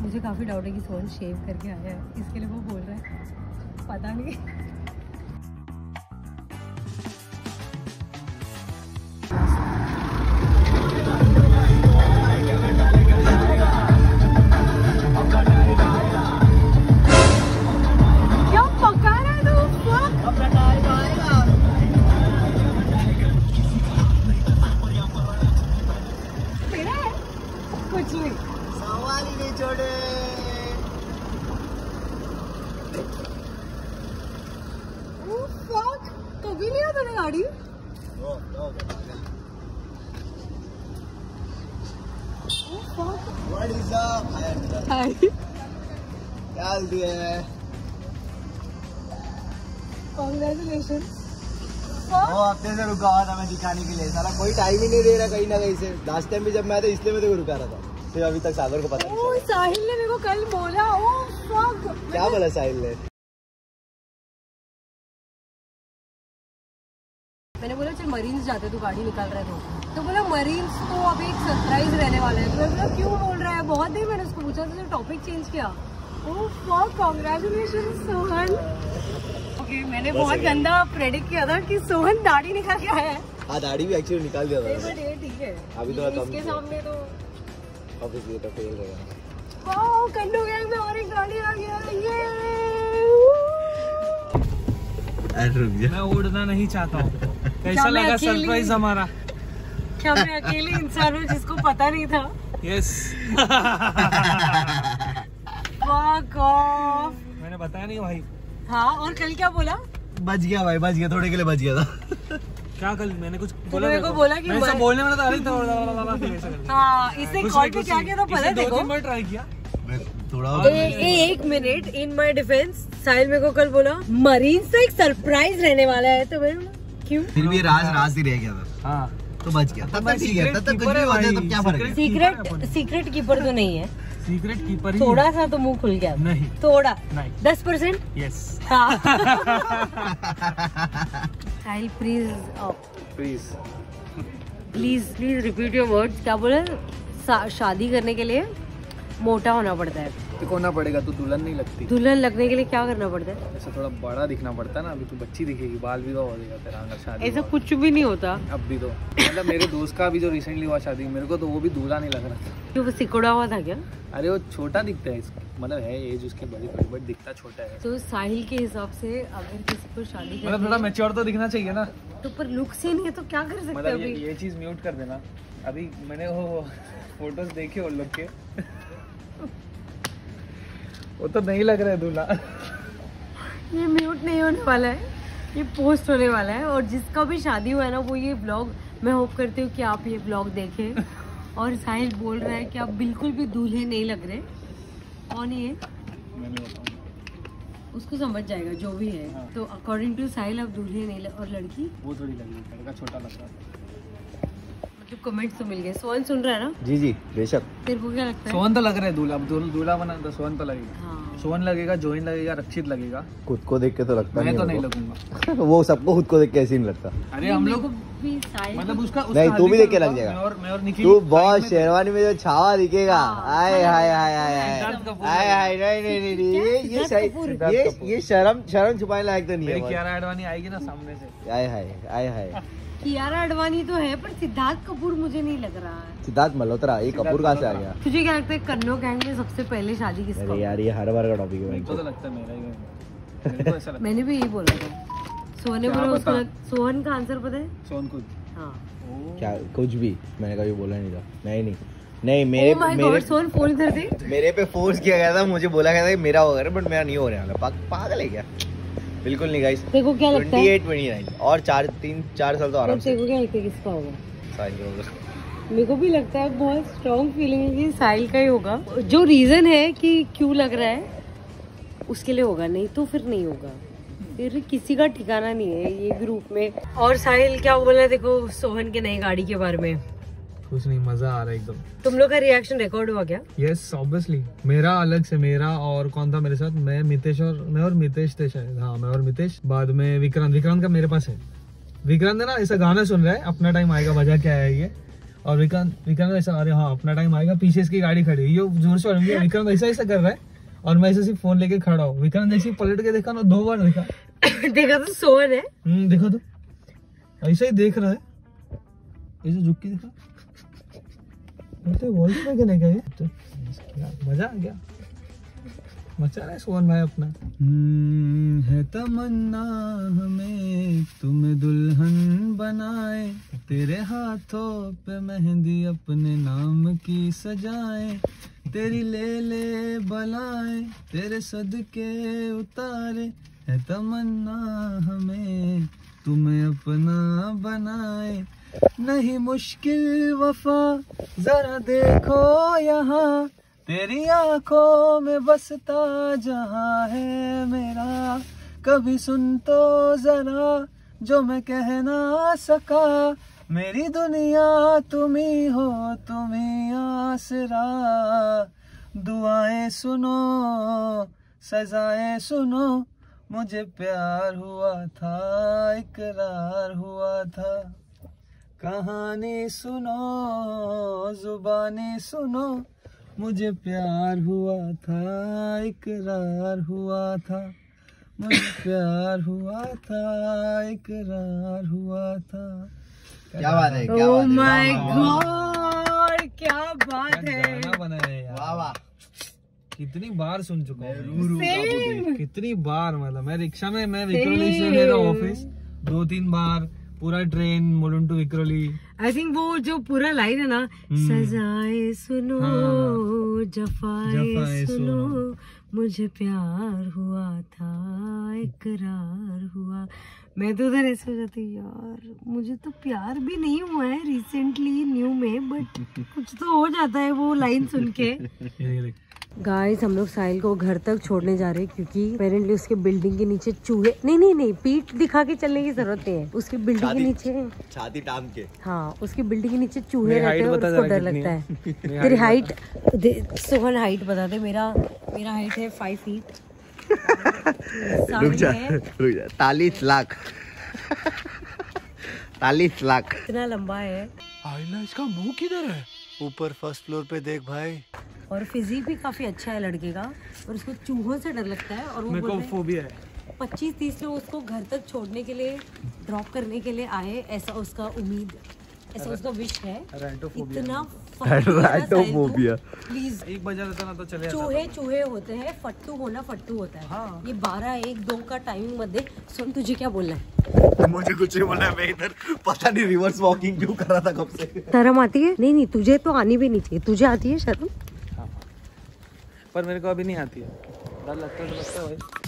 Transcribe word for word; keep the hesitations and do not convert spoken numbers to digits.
मुझे काफी डाउट है कि सोहन शेव करके आया है, इसके लिए वो बोल रहा है, पता नहीं। क्या पका रहा है तू? मेरा है कुछ नहीं, सवाल ही नहीं छोड़े। कभी नहीं आता ना गाड़ी। What is up? हाय। क्या हाल दिया है? Congratulations। वो हफ्ते से रुका हुआ था मैं दिखाने के लिए, सारा कोई टाइम ही नहीं दे रहा कहीं ना कहीं से। लास्ट टाइम भी जब मैं था इसलिए मैं तो रुका रहा था, फिर अभी तक सागर को पता नहीं चला। साहिल ने मेरे को कल बोला, ओ फक। क्या बोला साहिल ने? मैंने बोला चल मरीन्स जाते, तू गाड़ी निकाल रहा है तो तो बोला मरीन्स तो अभी एक सरप्राइज रहने वाला है। तो मैं बोला क्यों बोल रहा है, बहुत देर मैंने उसको पूछा तो टॉपिक चेंज किया। Oh fuck, congratulations Sohan. Okay, मैंने बहुत गंदा प्रेडिक्ट किया था कि सोहन दाढ़ी निकाल के आया है। हाँ, दाढ़ी भी एक्चुअली निकाल दिया था। ठीक है, अभी तो इसके सामने तो ऑब्वियसली तो फेल रहेगा। वाओ, कन्नू गैंग में और एक गाड़ी आ गया। ये मैं उड़ना नहीं चाहता हूँ। कैसा लगा सरप्राइज हमारा? क्या मैं अकेले इंसान हूँ जिसको पता नहीं था? यस। Fuck off। मैंने बताया नहीं भाई। हाँ, और कल क्या बोला? बच गया भाई, बच गया, थोड़े के लिए बच गया था। क्या कल मैंने कुछ बोला? मेरे को बोला कि मैं बोलने वाला था। अरे तो हाँ, इसने कॉल पे क्या किया था पता है देखो? दो तीन बार ट्राई किया। थोड़ा एक minute, in my defence, Sahil मेरे को कल बोला मरीन्स से एक सरप्राइज रहने वाला है, तो मैं क्यों? फिर भी राज राज ही रह गया था। हाँ, तो बच गया। तब तक ठीक है, तब तक कुछ भी हो जाए तब क्या फर्क है? सीक्रेट सीक्रेट कीपर तो नहीं है, सीक्रेट कीपर ही थोड़ा सा तो मुंह खुल गया। नहीं, थोड़ा नहीं, दस percent. Yes. Sahil please please please please repeat your words. क्या बोले? शादी करने के लिए मोटा होना पड़ता है। तो होना पड़ेगा, तू दुल्हन नहीं लगती। दुल्हन लगने के लिए क्या करना पड़ता है? ऐसा थोड़ा बड़ा दिखना पड़ता है ना। अभी तू बच्ची दिखेगी, बाल विवाह हो जाएगा तेरा अगर शादी। ऐसा कुछ भी नहीं होता। अब भी तो मतलब मेरे दोस्त का भी जो रिसेंटली हुआ शादी, मेरे को तो वो भी दूल्हा नहीं लग रहा था। क्यों, वो सिकुड़ा हुआ था क्या? अरे वो छोटा दिखता है, मतलब है एज उसके बड़ी बड़ी, बट दिखता छोटा है। तो साहिल के हिसाब से अगर किसी को शादी मतलब थोड़ा मैच्योर तो दिखना चाहिए ना। तो पर लुक से नहीं है तो क्या कर सकते हैं? मतलब अभी ये, ये चीज म्यूट कर देना। अभी मैंने वो फोटोज देखे उन लोग के, वो तो नहीं लग रहा है दूल्हा। ये म्यूट नहीं होने वाला है, ये पोस्ट होने वाला है। और जिसका भी शादी हुआ है ना, वो ये व्लॉग, मैं होप करती हूँ कि आप ये व्लॉग देखें। और साहिल बोल रहा है कि आप बिल्कुल भी दूल्हे नहीं लग रहे। कौन ये? मैं नहीं बताऊंगा, उसको समझ जाएगा जो भी है। हाँ। तो अकॉर्डिंग टू साहिल आप दूल्हे नहीं लग, और लड़की वो थोड़ी लगी, लड़का छोटा लग रहा है। मतलब कमेंट्स तो मिल गए। सोहन सुन रहा है ना? जी जी बेशक। तेरे को क्या लगता है? सोहन तो लग रहा है दूल्हा, दूल्हा बना तो सोहन तो लगेगा। हाँ। सोहन लगेगा, जोइन लगेगा, रक्षित लगेगा। खुद को देख के तो लगता मैं नहीं, तो नहीं लगूंगा। वो सबको खुद को देख के ऐसे नहीं लगता। अरे हम लोग भी साहिल मतलब उसका, उसका नहीं, तू भी देख के लग जाएगा। मैं और मैं और निखिल तू बहुत शेरवानी में जो छावा दिखेगा, आय हाय हाय हाय हाय कपूर हाय हाय नहीं नहीं नहीं नहीं, ये ये सही, ये ये शर्म शर्म छुपाने लायक तो नहीं मेरी है। कियारा आडवाणी आएगी ना सामने से, आय हाय आय हाय। कियारा आडवाणी तो है, पर सिद्धार्थ कपूर मुझे नहीं लग रहा है। सिद्धार्थ मल्होत्रा, ये कपूर कहाँ से आ गया? तुझे क्या लगता है कन्नो गैंग में सबसे पहले शादी किसको? अरे यार ये हर बार का टॉपिक है। मेरे को तो लगता है मेरा ही है। मेरे को ऐसा लगता मैंने भी यही बोला था। सोहन ने बोला उसको लग... सोहन का आंसर पता है? है सोहन खुद। हाँ। क्या कुछ भी मैंने कभी बोला नहीं था। नहीं नहीं नहीं मेरे oh my मेरे God, सोहन फोन इधर दे। मेरे पे फोर्स किया गया था, मुझे बोला गया था कि मेरा हो गया, बट मेरा नहीं हो रहा है। पागल है क्या? बिल्कुल नहीं गाइस। देखो क्या लगता है? अट्ठाईस, उनतीस और चार तीन चार साल तो आराम से। देखो क्या लगता है किसका होगा? साहिल होगा। मेरे को भी लगता है, बहुत स्ट्रॉन्ग फीलिंग है कि साहिल का ही होगा। जो रीजन है कि क्यों लग रहा है उसके लिए होगा, नहीं तो फिर नहीं होगा। फिर किसी का ठिकाना नहीं है ये ग्रुप में। और साहिल क्या बोला है देखो सोहन के नई गाड़ी के बारे में? कुछ नहीं, मजा आ रहा है एकदम। तुम लोग का रिएक्शन रिकॉर्ड हुआ क्या? यस ऑब्वियसली, मेरा अलग से, मेरा और कौन था मेरे साथ, मैं मितेश और मैं और मितेश थे शायद। हाँ मैं और मितेश, बाद में विक्रांत। विक्रांत का मेरे पास है। विक्रांत है ना ऐसा गाना सुन रहा है, अपना टाइम आएगा, वजह क्या है ये, और विक्रांत विक्रांत ऐसा, अरे हाँ अपना टाइम आएगा, पीछे इसकी गाड़ी खड़ी है, ये जोर से पलट गया, विक्रांत ऐसा ऐसा कर रहा है और मैं ऐसे सिर्फ फोन लेके खड़ा हूँ। विक्रांत ऐसे पलट के देखा ना, दो बार देखा देखा तो सोन है। हम्म देखा तो ऐसा ही देख रहा है, ऐसे झुक के देखा, वॉइस में क्या ये तो मजा आ गया, मचा रहा है सोहन भाई अपना। है तमन्ना हमें तुम्हें दुल्हन बनाए, तेरे हाथों पे मेहंदी अपने नाम की सजाए, तेरी ले ले बलाए तेरे सदके उतारे, है तमन्ना हमें तुम्हें अपना बनाए, नहीं मुश्किल वफा जरा देखो यहाँ, तेरी आंखों में बसता जहां है मेरा, कभी सुन तो जरा जो मैं कह ना सका, मेरी दुनिया तुम ही हो तुम ही आसरा, दुआएं सुनो सजाएं सुनो, मुझे प्यार हुआ था इकरार हुआ था, कहानी सुनो जुबानी सुनो, मुझे प्यार हुआ था इकरार हुआ था, मुझे प्यार हुआ था इकरार हुआ था। क्या बात है, क्या ओह बात है, माय वाह, वाह, गॉड क्या बात है। गाना बनाया है यार, वाह वाह, कितनी बार सुन चुका हूँ, रू रू का बूटी। कितनी बार, मतलब मैं रिक्शा में, मैं विक्रोली से मेरा ऑफिस दो तीन बार, पूरा train Mulund to Vikhroli. I think वो जो पूरा लाइन है ना, सजाए सुनो हाँ। जफाए जफाए सुनो, सुनो। मुझे प्यार हुआ था इकरार हुआ। मैं तो उधर ऐसे हो जाती यार, मुझे तो प्यार भी नहीं हुआ है रिसेंटली न्यू में, बट कुछ तो हो जाता है वो लाइन सुन के। गाइस हम लोग साहिल को घर तक छोड़ने जा रहे हैं क्योंकि अपेरेंटली उसके बिल्डिंग के नीचे चूहे, नहीं नहीं नहीं पीठ दिखा के चलने की जरूरत नहीं है, उसकी बिल्डिंग के नीचे छाती टांग के, हाँ उसकी बिल्डिंग के नीचे चूहे मेरी रहते हैं height और बता उसको जरा डर कितनी लगता है? है। तेरी हाइट, सोहन हाइट बता दे। मेरा मेरा हाइट है फाइव फीट। रुक जा रुक जा, तालीस लाख तालीस लाख इतना लंबा है आइला, इसका मुंह किधर है? ऊपर फर्स्ट फ्लोर पे देख भाई, और फिजिक भी काफी अच्छा है लड़के का, और उसको चूहों से डर लगता है। और वो मेरे को बोलते हैं फोबिया है। पच्चीस तीस लोग उसको घर तक छोड़ने के लिए, ड्रॉप करने के लिए आए, ऐसा उसका उम्मीद, ऐसा उसका विश है। रैंटोफोबिया। इतना रैंटोफोबिया। प्लीज, एक बजा देता ना तो चले जाता। चूहे चूहे होते हैं, फट्टू होना फट्टू होता है। हाँ। ये बारह एक दो का टाइमिंग मत दे। सुन तुझे क्या बोलना है? मुझे कुछ नहीं बोला, मैं इधर पता नहीं रिवर्स वॉकिंग क्यों कर रहा था कब से। शर्म आती है? नहीं नहीं तुझे तो आनी भी नहीं चाहिए। तुझे आती है शर्म? पर मेरे को अभी नहीं आती है, डर लगता है तो लगता है भाई।